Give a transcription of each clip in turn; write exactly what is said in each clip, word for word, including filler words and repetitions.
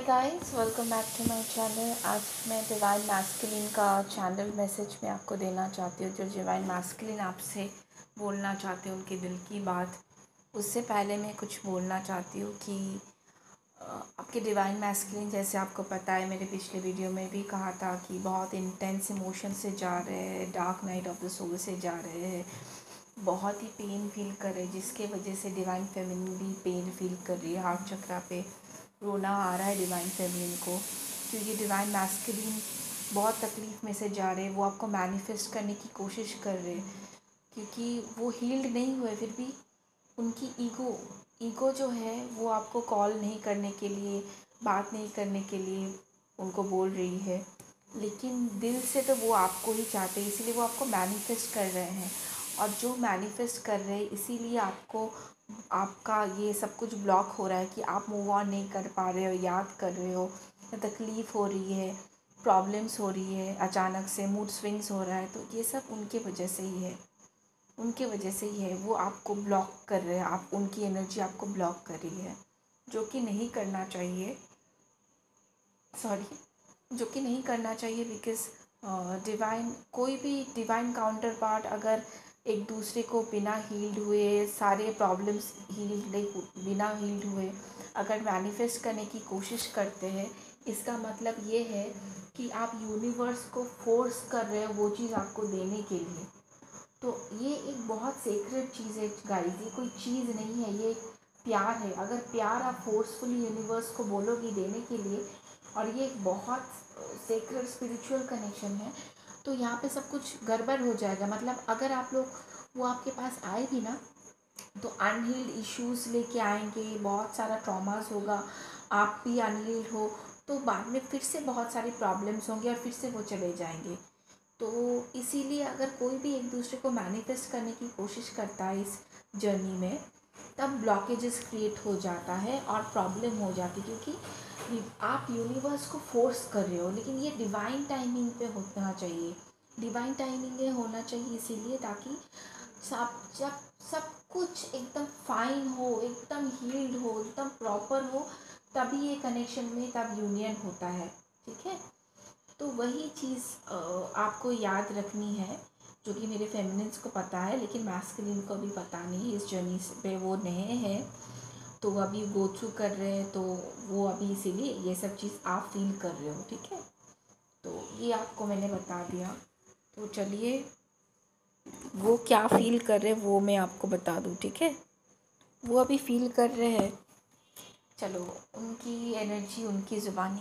Guys, welcome back to my channel. आज मैं divine masculine का चैनल मैसेज में आपको देना चाहती हूँ। जो डिवाइन मैस्कुलिन आपसे बोलना चाहते हैं उनके दिल की बात। उससे पहले मैं कुछ बोलना चाहती हूँ कि आपके डिवाइन मैस्कुलिन, जैसे आपको पता है, मेरे पिछले वीडियो में भी कहा था कि बहुत इंटेंस इमोशन से जा रहे हैं, dark night of the soul से जा रहे हैं, बहुत ही पेन फील कर रहे हैं, जिसके वजह से डिवाइन फेमिनिन भी पेन फील कर रही है। हार्ट चक्रा पे रोना आ रहा है डिवाइन फेमिनिन को, क्योंकि डिवाइन मैस्कुलिन बहुत तकलीफ़ में से जा रहे हैं। वो आपको मैनिफेस्ट करने की कोशिश कर रहे हैं, क्योंकि वो हील्ड नहीं हुए, फिर भी उनकी ईगो ईगो जो है वो आपको कॉल नहीं करने के लिए, बात नहीं करने के लिए उनको बोल रही है, लेकिन दिल से तो वो आपको ही चाहते हैं, इसीलिए वो आपको मैनिफेस्ट कर रहे हैं। और जो मैनिफेस्ट कर रहे हैं, इसीलिए आपको आपका ये सब कुछ ब्लॉक हो रहा है कि आप मूव ऑन नहीं कर पा रहे हो, याद कर रहे हो, तकलीफ़ हो रही है, प्रॉब्लम्स हो रही है, अचानक से मूड स्विंग्स हो रहा है, तो ये सब उनके वजह से ही है उनके वजह से ही है। वो आपको ब्लॉक कर रहे हैं, आप उनकी एनर्जी आपको ब्लॉक कर रही है, जो कि नहीं करना चाहिए। सॉरी जो कि नहीं करना चाहिए, बिकॉज़ डिवाइन कोई भी डिवाइन काउंटर पार्ट अगर एक दूसरे को बिना हील्ड हुए, सारे प्रॉब्लम्स हील्ड बिना हील्ड हुए अगर मैनिफेस्ट करने की कोशिश करते हैं, इसका मतलब ये है कि आप यूनिवर्स को फोर्स कर रहे हो वो चीज़ आपको देने के लिए। तो ये एक बहुत सेक्रेट चीज़ है गाइस, ये कोई चीज़ नहीं है, ये एक प्यार है। अगर प्यार आप फोर्सफुली यूनिवर्स को बोलोगी देने के लिए, और ये एक बहुत सेक्रेट स्पिरिचुअल कनेक्शन है, तो यहाँ पे सब कुछ गड़बड़ हो जाएगा। मतलब अगर आप लोग वो आपके पास आए भी ना, तो अनहील्ड इश्यूज़ लेके आएंगे, बहुत सारा ट्रॉमास होगा, आप भी अनहील्ड हो, तो बाद में फिर से बहुत सारी प्रॉब्लम्स होंगे और फिर से वो चले जाएंगे। तो इसीलिए अगर कोई भी एक दूसरे को मैनिफेस्ट करने की कोशिश करता है इस जर्नी में, तब ब्लॉकेजेस क्रिएट हो जाता है और प्रॉब्लम हो जाती है, क्योंकि आप यूनिवर्स को फोर्स कर रहे हो। लेकिन ये डिवाइन टाइमिंग पे होना चाहिए, डिवाइन टाइमिंग में होना चाहिए, इसीलिए ताकि सब जब सब कुछ एकदम फाइन हो, एकदम हील्ड हो, एकदम प्रॉपर हो, तभी ये कनेक्शन में तब यूनियन होता है। ठीक है, तो वही चीज़ आपको याद रखनी है, जो कि मेरे फेमिनिन्स को पता है, लेकिन मैस्कुलिन को भी पता नहीं। इस जर्नी पे वो नए हैं, तो अभी गो थ्रू कर रहे हैं, तो वो अभी इसीलिए ये सब चीज़ आप फील कर रहे हो। ठीक है, तो ये आपको मैंने बता दिया। तो चलिए, वो क्या फील कर रहे हैं वो मैं आपको बता दूँ। ठीक है, वो अभी फील कर रहे हैं, चलो उनकी एनर्जी, उनकी ज़ुबानी।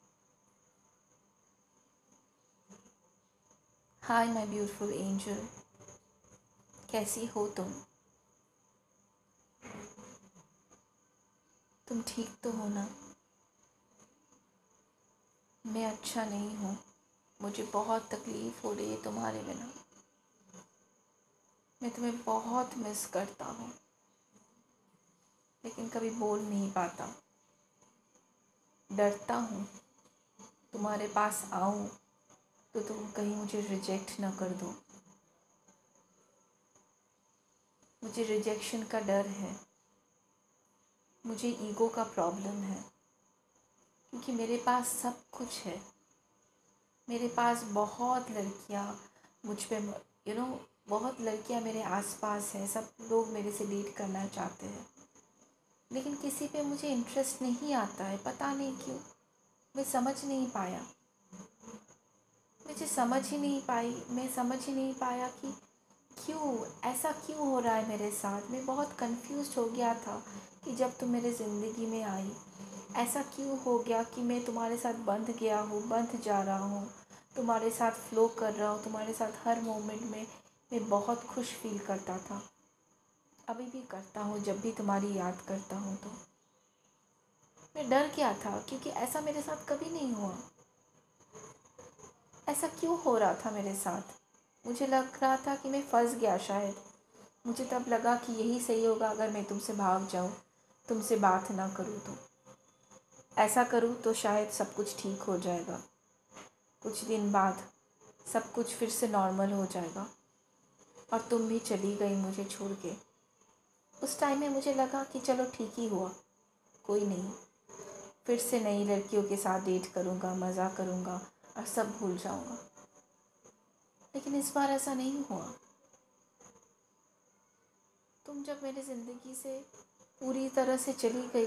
हाय माय ब्यूटीफुल एंजल, कैसी हो तुम तुम ठीक तो हो ना? मैं अच्छा नहीं हूँ, मुझे बहुत तकलीफ़ हो रही है तुम्हारे बिना। मैं तुम्हें बहुत मिस करता हूँ, लेकिन कभी बोल नहीं पाता। डरता हूँ तुम्हारे पास आऊँ तो तुम कहीं मुझे रिजेक्ट ना कर दो। मुझे रिजेक्शन का डर है, मुझे ईगो का प्रॉब्लम है, क्योंकि मेरे पास सब कुछ है। मेरे पास बहुत लड़कियाँ मुझ पे, यू नो बहुत लड़कियाँ मेरे आसपास हैं, सब लोग मेरे से डेट करना चाहते हैं, लेकिन किसी पे मुझे इंटरेस्ट नहीं आता है, पता नहीं क्यों। मैं समझ नहीं पाया मुझे समझ ही नहीं पाई मैं समझ ही नहीं पाया कि क्यों ऐसा क्यों हो रहा है मेरे साथ। मैं बहुत कंफ्यूज हो गया था कि जब तुम मेरे ज़िंदगी में आई, ऐसा क्यों हो गया कि मैं तुम्हारे साथ बंध गया हूँ, बंध जा रहा हूँ, तुम्हारे साथ फ्लो कर रहा हूँ, तुम्हारे साथ हर मोमेंट में मैं बहुत खुश फील करता था, अभी भी करता हूँ। जब भी तुम्हारी याद करता हूँ तो मैं डर गया था, क्योंकि ऐसा मेरे साथ कभी नहीं हुआ। ऐसा क्यों हो रहा था मेरे साथ? मुझे लग रहा था कि मैं फंस गया शायद। मुझे तब लगा कि यही सही होगा, अगर मैं तुमसे भाग जाऊँ, तुमसे बात ना करूँ, तो ऐसा करूँ तो शायद सब कुछ ठीक हो जाएगा। कुछ दिन बाद सब कुछ फिर से नॉर्मल हो जाएगा और तुम भी चली गई मुझे छोड़ के। उस टाइम में मुझे लगा कि चलो ठीक ही हुआ, कोई नहीं, फिर से नई लड़कियों के साथ डेट करूँगा, मज़ा करूँगा और सब भूल जाऊँगा। लेकिन इस बार ऐसा नहीं हुआ। तुम जब मेरी ज़िंदगी से पूरी तरह से चली गई,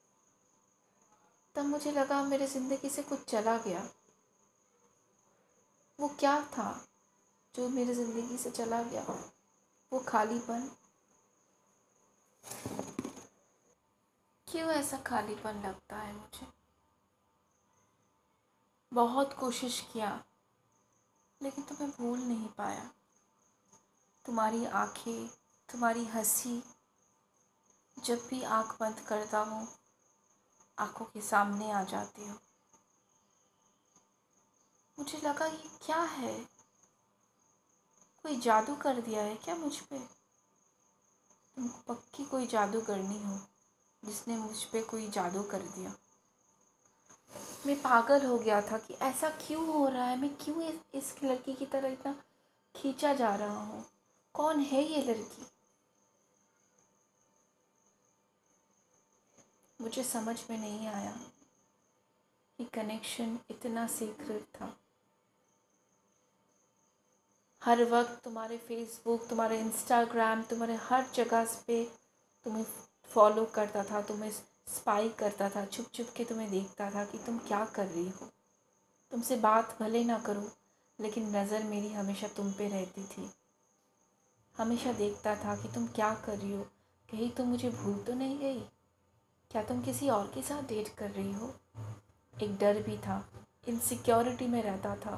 तब मुझे लगा मेरी ज़िंदगी से कुछ चला गया। वो क्या था जो मेरी ज़िंदगी से चला गया? वो खालीपन। क्यों ऐसा खालीपन लगता है मुझे? बहुत कोशिश किया, लेकिन तुम्हें भूल नहीं पाया। तुम्हारी आँखें, तुम्हारी हंसी, जब भी आँख बंद करता हूँ, आँखों के सामने आ जाती हो। मुझे लगा ये क्या है? कोई जादू कर दिया है क्या मुझ पे? तुमको पक्की कोई जादू करनी हो, जिसने मुझ पे कोई जादू कर दिया। मैं पागल हो गया था कि ऐसा क्यों हो रहा है, मैं क्यों इस, इस लड़की की तरह इतना खींचा जा रहा हूँ। कौन है ये लड़की? मुझे समझ में नहीं आया कि कनेक्शन इतना सीक्रेट था। हर वक्त तुम्हारे फेसबुक, तुम्हारे इंस्टाग्राम, तुम्हारे हर जगह पे तुम्हें फॉलो करता था, तुम्हें स्पाई करता था, छुप छुप के तुम्हें देखता था कि तुम क्या कर रही हो। तुमसे बात भले ना करूँ, लेकिन नज़र मेरी हमेशा तुम पे रहती थी। हमेशा देखता था कि तुम क्या कर रही हो, कहीं तुम मुझे भूल तो नहीं गई, क्या तुम किसी और के साथ डेट कर रही हो। एक डर भी था, इनसिक्योरिटी में रहता था।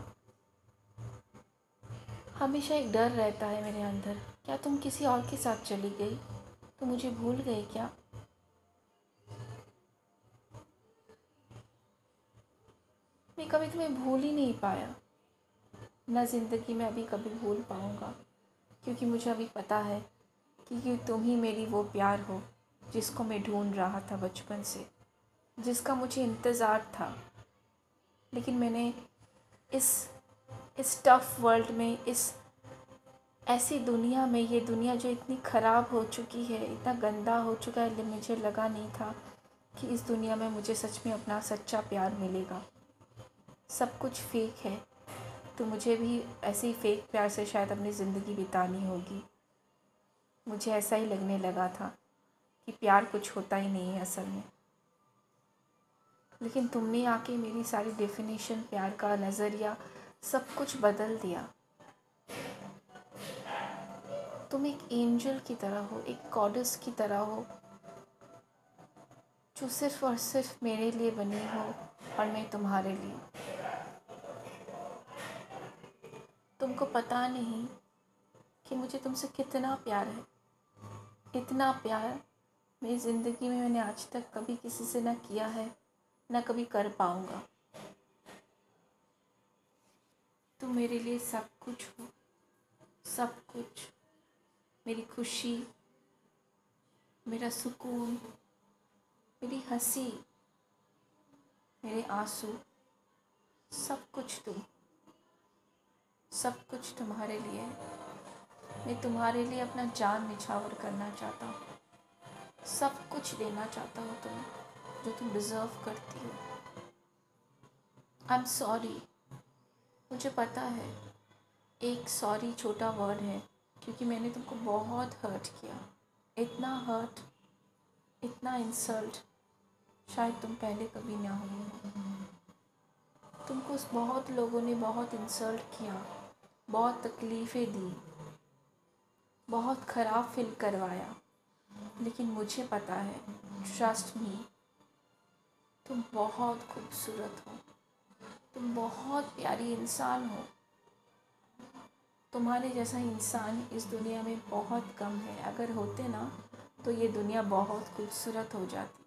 हमेशा एक डर रहता है मेरे अंदर, क्या तुम किसी और के साथ चली गई, तुम मुझे भूल गए क्या। मैं कभी तुम्हें भूल ही नहीं पाया, ना ज़िंदगी में अभी कभी भूल पाऊँगा, क्योंकि मुझे अभी पता है कि तुम ही मेरी वो प्यार हो जिसको मैं ढूंढ रहा था बचपन से, जिसका मुझे इंतज़ार था। लेकिन मैंने इस इस टफ वर्ल्ड में, इस ऐसी दुनिया में, ये दुनिया जो इतनी ख़राब हो चुकी है, इतना गंदा हो चुका है, मुझे लगा नहीं था कि इस दुनिया में मुझे सच में अपना सच्चा प्यार मिलेगा। सब कुछ फेक है, तो मुझे भी ऐसे ही फेक प्यार से शायद अपनी ज़िंदगी बितानी होगी। मुझे ऐसा ही लगने लगा था कि प्यार कुछ होता ही नहीं है असल में। लेकिन तुमने आके मेरी सारी डेफिनेशन, प्यार का नज़रिया, सब कुछ बदल दिया। तुम एक एंजल की तरह हो, एक गॉडेस की तरह हो, जो सिर्फ़ और सिर्फ मेरे लिए बनी हो और मैं तुम्हारे लिए। तुमको पता नहीं कि मुझे तुमसे कितना प्यार है। इतना प्यार मेरी ज़िंदगी में मैंने आज तक कभी किसी से ना किया है, ना कभी कर पाऊँगा। तुम मेरे लिए सब कुछ हो, सब कुछ। मेरी खुशी, मेरा सुकून, मेरी हंसी, मेरे आंसू, सब कुछ तुम। सब कुछ तुम्हारे लिए। मैं तुम्हारे लिए अपना जान निछावर करना चाहता हूँ। सब कुछ देना चाहता हूँ तुम्हें, जो तुम डिज़र्व करती हो। I am sorry. मुझे पता है एक सॉरी छोटा वर्ड है, क्योंकि मैंने तुमको बहुत हर्ट किया। इतना हर्ट, इतना इंसल्ट शायद तुम पहले कभी ना हुए। तुमको बहुत लोगों ने बहुत इंसल्ट किया, बहुत तकलीफ़ें दी, बहुत ख़राब फील करवाया, लेकिन मुझे पता है, ट्रस्ट मी, तुम बहुत खूबसूरत हो, तुम बहुत प्यारी इंसान हो। तुम्हारे जैसा इंसान इस दुनिया में बहुत कम है। अगर होते ना, तो ये दुनिया बहुत खूबसूरत हो जाती।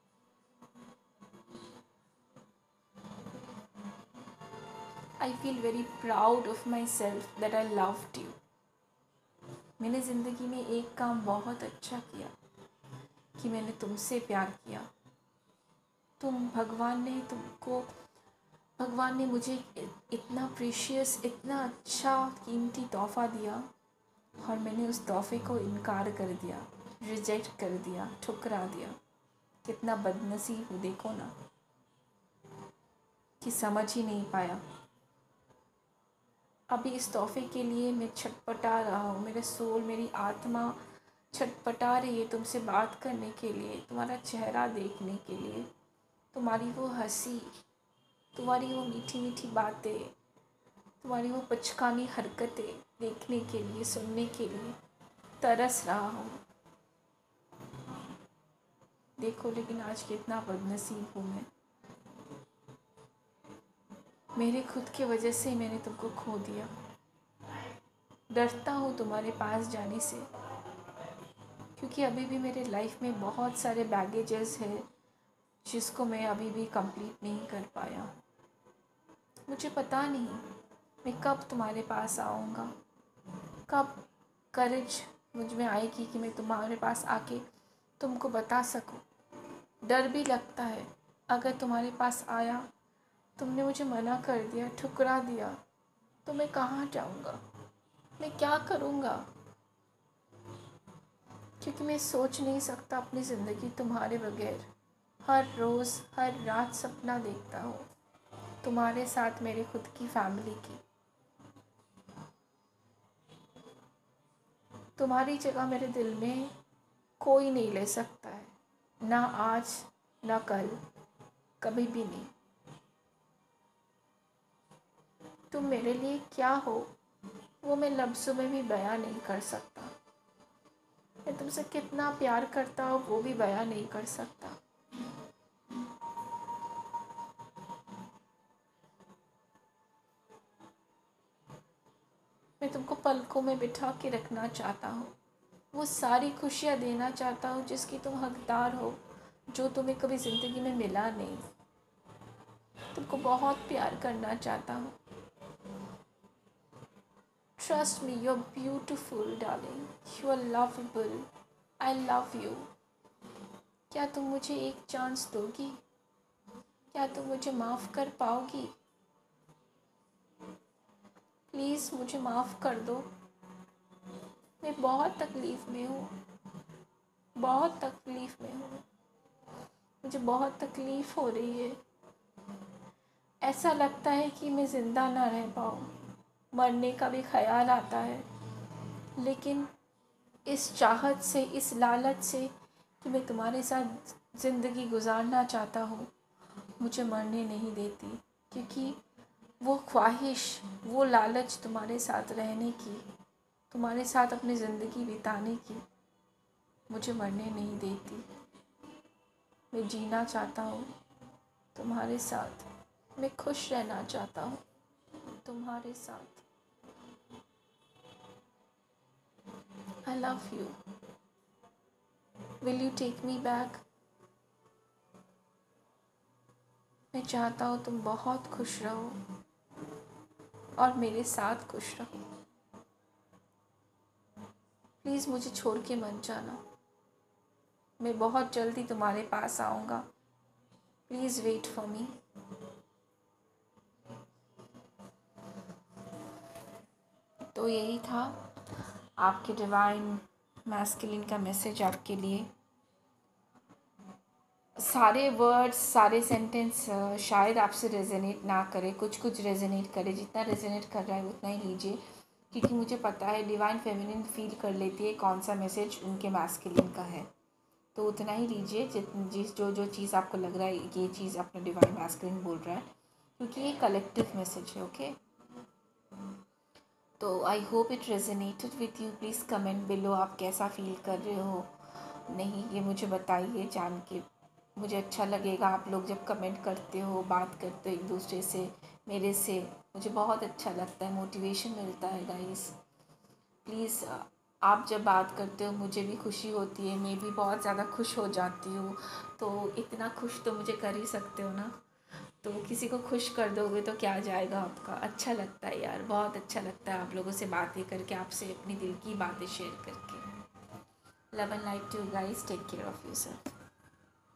I feel very proud of myself that I loved you. मैंने ज़िंदगी में एक काम बहुत अच्छा किया कि मैंने तुमसे प्यार किया। तुम, भगवान ने तुमको भगवान ने मुझे इतना प्रीशियस, इतना अच्छा कीमती तोहफ़ा दिया, और मैंने उस तोहफ़े को इनकार कर दिया, रिजेक्ट कर दिया, ठुकरा दिया। कितना बदनसीब हूँ देखो ना। कि समझ ही नहीं पाया। अभी इस तोहफ़े के लिए मैं छटपटा रहा हूँ, मेरे सोल, मेरी आत्मा छटपटा रही है तुमसे बात करने के लिए, तुम्हारा चेहरा देखने के लिए, तुम्हारी वो हंसी, तुम्हारी वो मीठी मीठी बातें, तुम्हारी वो बचकानी हरकतें देखने के लिए, सुनने के लिए तरस रहा हूँ। देखो लेकिन आज कितना बदनसीब हूँ मैं। मेरे खुद की वजह से मैंने तुमको खो दिया। डरता हूँ तुम्हारे पास जाने से, क्योंकि अभी भी मेरे लाइफ में बहुत सारे बैगेजेस है जिसको मैं अभी भी कंप्लीट नहीं कर पाया। मुझे पता नहीं मैं कब तुम्हारे पास आऊँगा, कब करेज मुझ में आएगी कि मैं तुम्हारे पास आके तुमको बता सकूं। डर भी लगता है, अगर तुम्हारे पास आया, तुमने मुझे मना कर दिया, ठुकरा दिया, तो मैं कहाँ जाऊँगा, मैं क्या करूँगा? क्योंकि मैं सोच नहीं सकता अपनी ज़िंदगी तुम्हारे बगैर। हर रोज़ हर रात सपना देखता हूँ तुम्हारे साथ मेरे खुद की फैमिली की। तुम्हारी जगह मेरे दिल में कोई नहीं ले सकता है, ना आज ना कल, कभी भी नहीं। तुम मेरे लिए क्या हो वो मैं लफ्ज़ों में भी बयां नहीं कर सकता। मैं तुमसे कितना प्यार करता हूँ वो भी बयां नहीं कर सकता। मैं तुमको पलकों में बिठा के रखना चाहता हूँ, वो सारी खुशियाँ देना चाहता हूँ जिसकी तुम हकदार हो, जो तुम्हें कभी ज़िंदगी में मिला नहीं। तुमको बहुत प्यार करना चाहता हूँ। Trust me, you're beautiful, darling. You are lovable. I love you. क्या तुम मुझे एक चांस दोगी? क्या तुम मुझे माफ़ कर पाओगी? प्लीज़ मुझे माफ़ कर दो। मैं बहुत तकलीफ़ में हूँ, बहुत तकलीफ़ में हूँ। मुझे बहुत तकलीफ़ हो रही है। ऐसा लगता है कि मैं ज़िंदा ना रह पाऊँ, मरने का भी ख्याल आता है। लेकिन इस चाहत से, इस लालच से कि मैं तुम्हारे साथ ज़िंदगी गुजारना चाहता हूँ, मुझे मरने नहीं देती। क्योंकि वो ख्वाहिश, वो लालच तुम्हारे साथ रहने की, तुम्हारे साथ अपनी ज़िंदगी बिताने की, मुझे मरने नहीं देती। मैं जीना चाहता हूँ तुम्हारे साथ, मैं खुश रहना चाहता हूँ तुम्हारे साथ। I love you. Will you take me back? मैं चाहता हूँ तुम बहुत खुश रहो और मेरे साथ खुश रहो। प्लीज़ मुझे छोड़ के मत जाना। मैं बहुत जल्दी तुम्हारे पास आऊँगा। Please wait for me. तो यही था आपके डिवाइन मैस्कुलिन का मैसेज आपके लिए। सारे वर्ड्स, सारे सेंटेंस शायद आपसे रेजोनेट ना करे, कुछ कुछ रेजोनेट करे। जितना रेजोनेट कर रहा है उतना ही लीजिए, क्योंकि मुझे पता है डिवाइन फेमिनिन फील कर लेती है कौन सा मैसेज उनके मैस्कुलिन का है। तो उतना ही लीजिए जित जिस जो जो चीज़ आपको लग रहा है ये चीज़ अपना डिवाइन मैस्कुलिन बोल रहा है, क्योंकि ये कलेक्टिव मैसेज है। ओके, तो I hope it resonated with you. Please comment below आप कैसा फील कर रहे हो, नहीं ये मुझे बताइए। जान के मुझे अच्छा लगेगा, आप लोग जब कमेंट करते हो, बात करते हो एक दूसरे से, मेरे से, मुझे बहुत अच्छा लगता है, मोटिवेशन मिलता है गाइस। प्लीज़ आप जब बात करते हो मुझे भी खुशी होती है, मैं भी बहुत ज़्यादा खुश हो जाती हूँ। तो इतना खुश तो मुझे कर ही सकते हो ना, तो किसी को खुश कर दोगे तो क्या जाएगा आपका। अच्छा लगता है यार, बहुत अच्छा लगता है आप लोगों से बातें करके, आपसे अपनी दिल की बातें शेयर करके। Love and light to guys, take care of yourself.